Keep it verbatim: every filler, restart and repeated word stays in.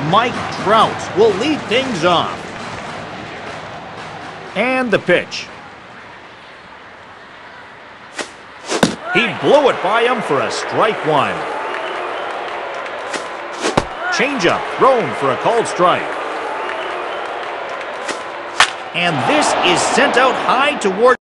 Mike Trout will lead things off. And the pitch. He blew it by him for a strike one. Changeup thrown for a called strike. And this is sent out high toward